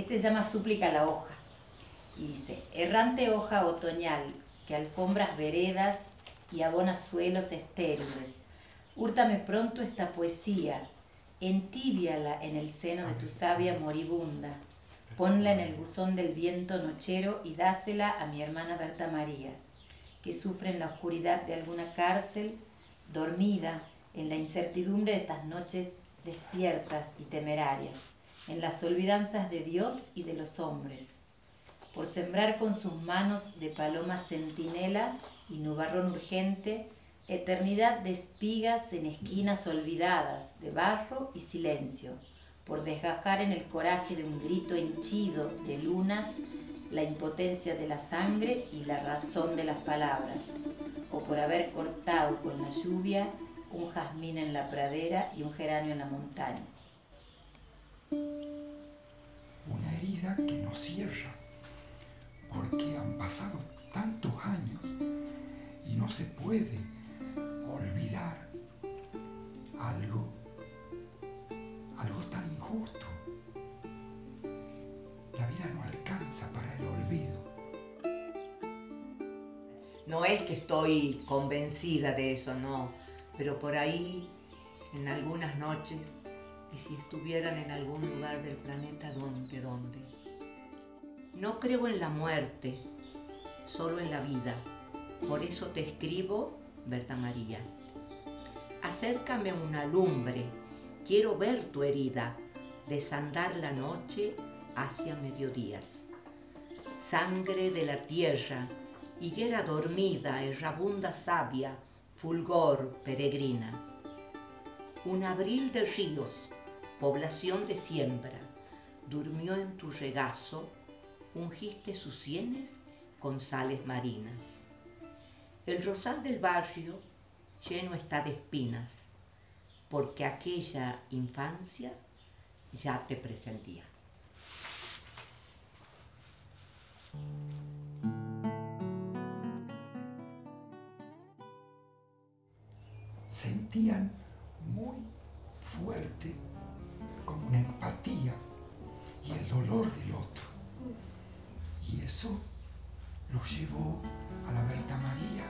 Este se llama Súplica a la hoja. Y dice: errante hoja otoñal, que alfombras veredas y abonas suelos estériles, húrtame pronto esta poesía, entíbiala en el seno de tu savia moribunda, ponla en el buzón del viento nochero y dásela a mi hermana Berta María, que sufre en la oscuridad de alguna cárcel, dormida en la incertidumbre de estas noches despiertas y temerarias, en las olvidanzas de Dios y de los hombres, por sembrar con sus manos de paloma centinela y nubarrón urgente, eternidad de espigas en esquinas olvidadas, de barro y silencio, por desgajar en el coraje de un grito henchido de lunas la impotencia de la sangre y la razón de las palabras, o por haber cortado con la lluvia un jazmín en la pradera y un geranio en la montaña. Una herida que no cierra, porque han pasado tantos años y no se puede olvidar algo tan injusto. La vida no alcanza para el olvido. No es que estoy convencida de eso, no, pero por ahí, en algunas noches, y si estuvieran en algún lugar del planeta, ¿dónde? No creo en la muerte, solo en la vida. Por eso te escribo, Berta María. Acércame una lumbre, quiero ver tu herida, desandar la noche hacia mediodías. Sangre de la tierra, higuera dormida, errabunda savia, fulgor peregrina. Un abril de ríos, población de siembra, durmió en tu regazo, ungiste sus sienes con sales marinas. El rosal del barrio lleno está de espinas, porque aquella infancia ya te presentía. Sentían muy fuerte como una empatía y el dolor del otro. Y eso lo llevó a la Berta María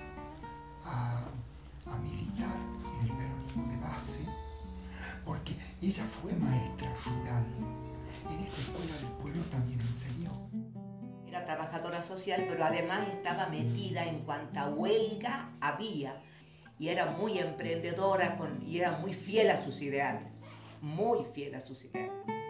a militar en el peronismo de base, porque ella fue maestra rural. En esta escuela del pueblo también enseñó. Era trabajadora social, pero además estaba metida en cuanta huelga había. Y era muy emprendedora y era muy fiel a sus ideales. Muy fiel a sus ideales.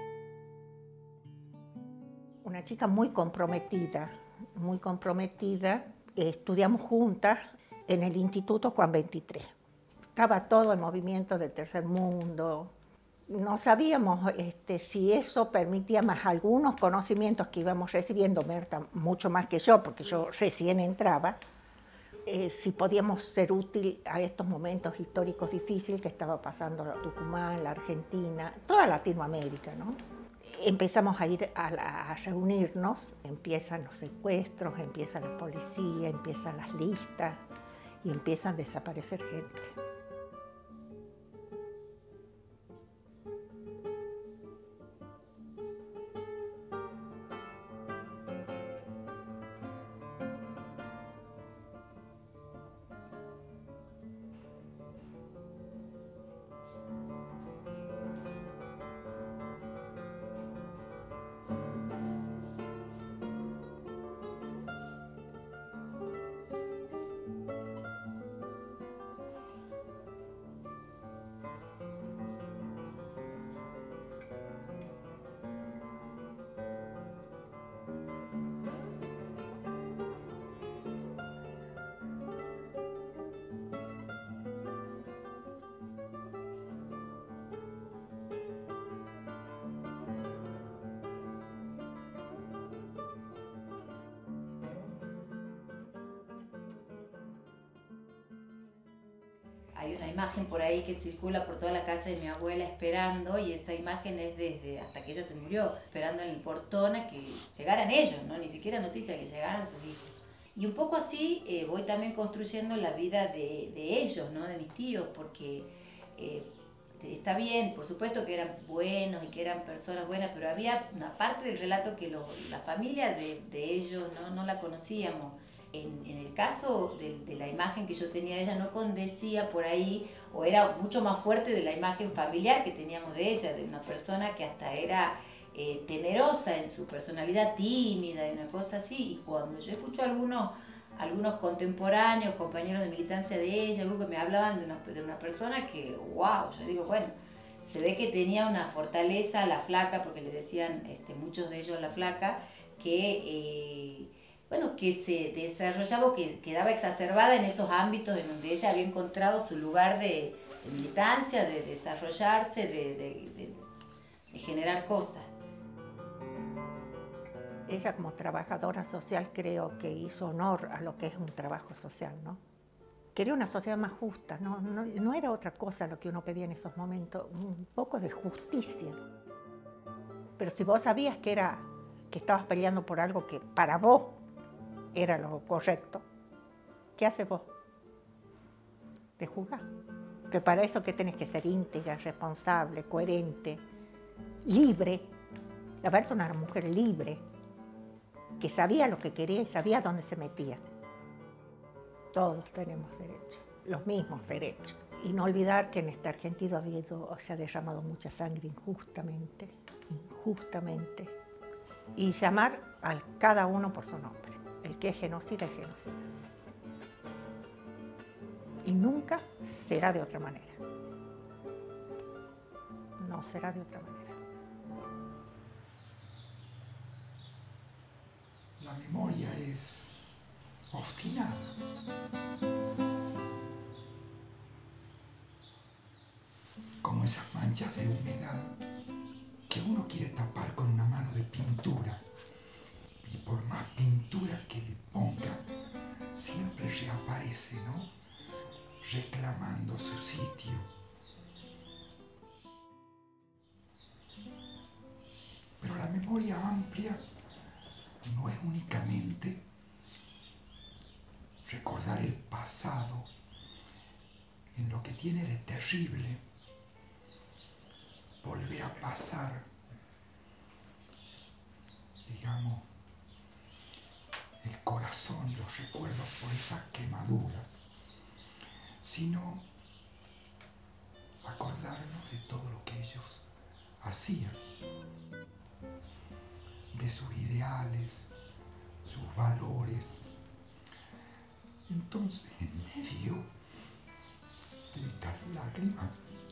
Una chica muy comprometida, muy comprometida. Estudiamos juntas en el Instituto Juan 23. Estaba todo el movimiento del tercer mundo. No sabíamos si eso permitía más algunos conocimientos que íbamos recibiendo, Berta mucho más que yo, porque yo recién entraba, si podíamos ser útil a estos momentos históricos difíciles que estaba pasando Tucumán, la Argentina, toda Latinoamérica, ¿no? Empezamos a ir a reunirnos, empiezan los secuestros, empieza la policía, empiezan las listas y empiezan a desaparecer gente. Hay una imagen por ahí que circula por toda la casa de mi abuela esperando, y esa imagen es desde hasta que ella se murió, esperando en el portón a que llegaran ellos, ¿no? Ni siquiera noticia que llegaran sus hijos. Y un poco así voy también construyendo la vida de ellos, ¿no? De mis tíos, porque está bien, por supuesto que eran buenos y que eran personas buenas, pero había una parte del relato que la familia de ellos no la conocíamos. En el caso de la imagen que yo tenía de ella, no condecía por ahí, o era mucho más fuerte de la imagen familiar que teníamos de ella, de una persona que hasta era temerosa en su personalidad, tímida y una cosa así. Y cuando yo escucho a algunos contemporáneos, compañeros de militancia de ella, que me hablaban de una persona que, wow, yo digo, bueno, se ve que tenía una fortaleza, la flaca, porque le decían muchos de ellos la flaca, que, bueno, que se desarrollaba, que quedaba exacerbada en esos ámbitos en donde ella había encontrado su lugar de militancia, de desarrollarse, de generar cosas. Ella como trabajadora social creo que hizo honor a lo que es un trabajo social, ¿no? Quería una sociedad más justa, no era otra cosa lo que uno pedía en esos momentos, un poco de justicia. Pero si vos sabías que estabas peleando por algo que para vos era lo correcto, ¿qué haces vos? Te juzgás. Que para eso que tenés que ser íntegra, responsable, coherente, libre. La Berta era una mujer libre, que sabía lo que quería y sabía dónde se metía. Todos tenemos derechos, los mismos derechos. Y no olvidar que en esta Argentina se ha derramado mucha sangre injustamente. Y llamar a cada uno por su nombre. El que es genocida es genocida. Y nunca será de otra manera. No será de otra manera. La memoria es obstinada. Como esas manchas de humedad que uno quiere tapar con una mano de pintura. Y por más pintura que le ponga, siempre reaparece, ¿no? Reclamando su sitio. Pero la memoria amplia no es únicamente recordar el pasado en lo que tiene de terrible, volver a pasar, digamos, el corazón y los recuerdos por esas quemaduras, sino acordarnos de todo lo que ellos hacían, de sus ideales, sus valores. Entonces, en medio de estas lágrimas,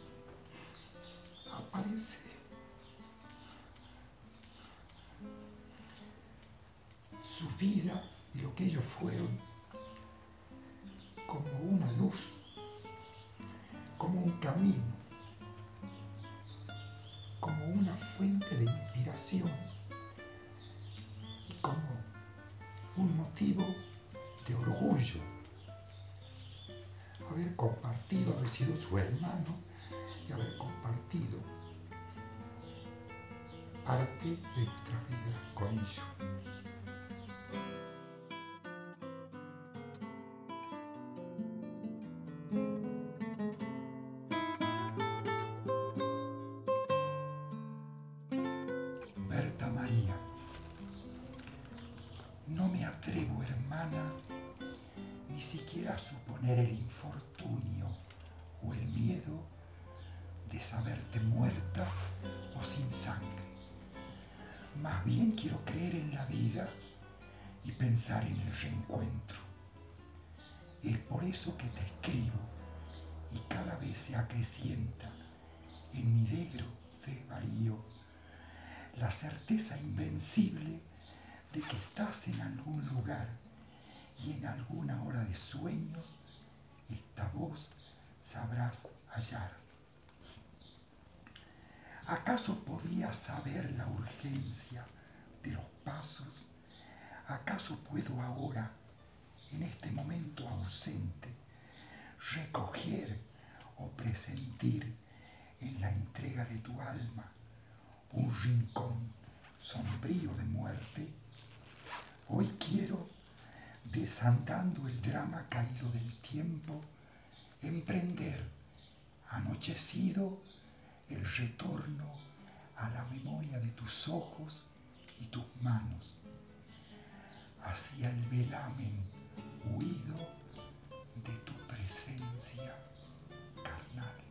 aparece su vida y lo que ellos fueron como una luz, como un camino, como una fuente de inspiración y como un motivo de orgullo. Haber compartido, haber sido su hermano y haber compartido parte de nuestra vida con ellos. Berta María, no me atrevo, hermana, ni siquiera a suponer el infortunio o el miedo de saberte muerta o sin sangre. Más bien quiero creer en la vida y pensar en el reencuentro. Es por eso que te escribo y cada vez se acrecienta en mi negro desvarío la certeza invencible de que estás en algún lugar y en alguna hora de sueños esta voz sabrás hallar. ¿Acaso podías saber la urgencia de los pasos? ¿Acaso puedo ahora, en este momento ausente, recoger o presentir en la entrega de tu alma un rincón sombrío de muerte? Hoy quiero, desandando el drama caído del tiempo, emprender anochecido el retorno a la memoria de tus ojos y tus manos, hacia el velamen huido de tu presencia carnal.